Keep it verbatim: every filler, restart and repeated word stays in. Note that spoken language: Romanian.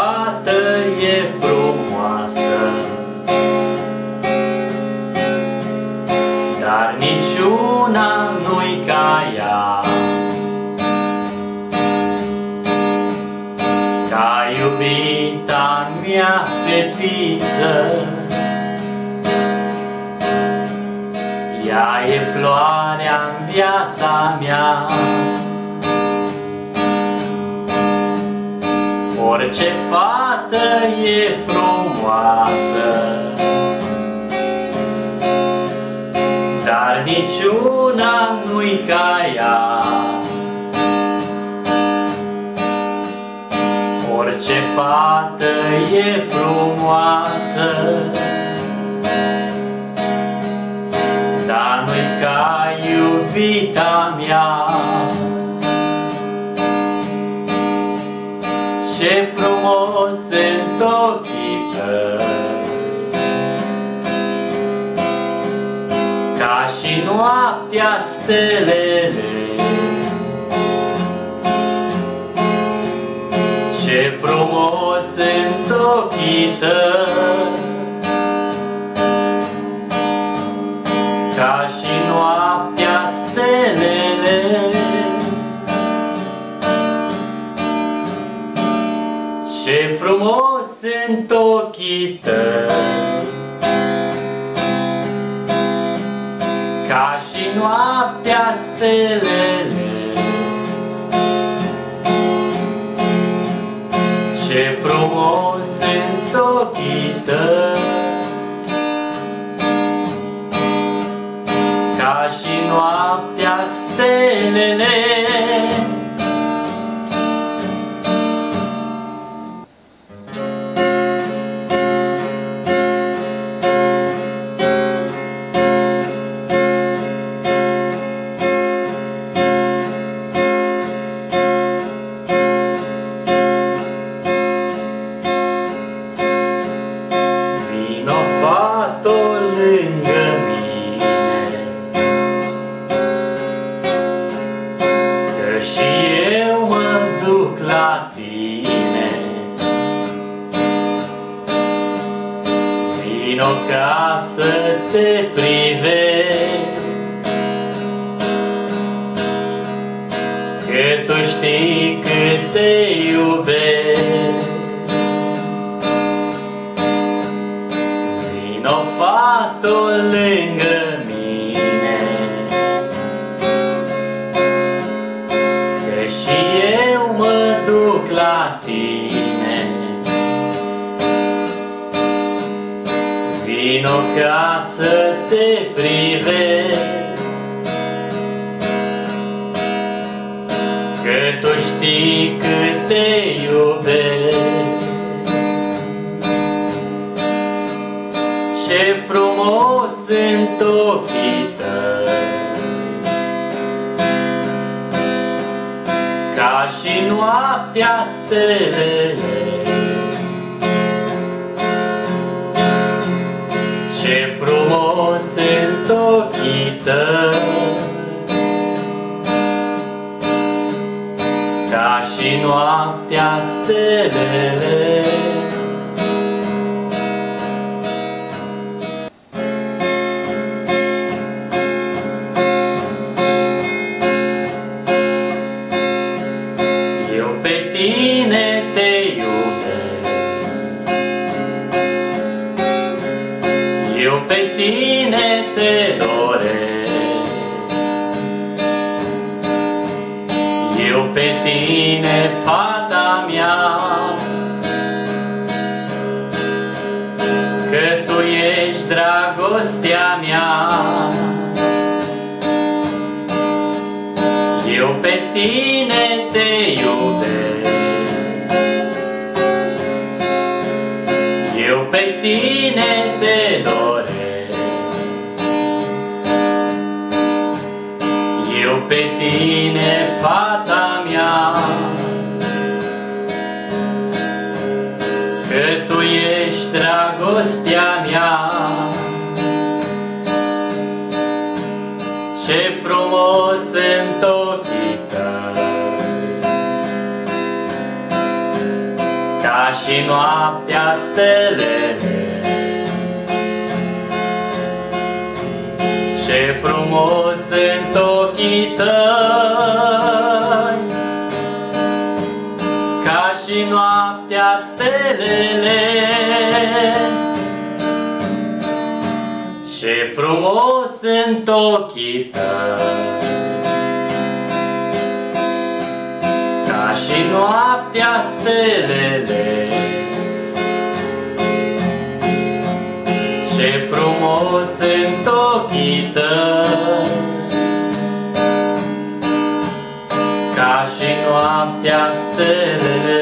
fată e frumoasă, dar niciuna nu-i ca ea. Ca iubita mea fetiță, ea e floarea-n viața mea. Orice fată e frumoasă, dar niciuna nu-i ca ea. Orice fată e frumoasă, dar nu-i ca iubita mea. Ce frumos sunt ochii tăi, ca și noaptea stelele. Ce frumos sunt ochii tăi, ca și noaptea stelele. Ce frumos sunt ochii tăi, ca și noaptea stelele. Ce frumos sunt ochii tăi, ca și noaptea stelele. La tine vino ca să te privesc, că tu știi cât te iubesc. Vino, fată, lângă mine, că și eu mă duc la tine. Vino ca să te privesc, că tu știi cât te iubesc. Ce frumos sunt ochii tăi, ca și noaptea stelele. Ce frumos sunt ochii tăi, ca și noaptea stelele. Eu pe tine te iubesc, eu pe tine te doresc, eu pe tine, fata mea, că tu ești dragostea mea. Eu pe tine te iubesc, eu pe tine te doresc, eu pe tine, fata mea, că tu ești dragostea mea. Ce frumos sunt ochii tăi, ca și noaptea stelele. Ce frumos sunt ochii tăi, ca și noaptea stelele. Ce frumos sunt ochii tăi, ca și noaptea stelele. Ce frumos sunt ochii tăi, ca și noaptea stelele.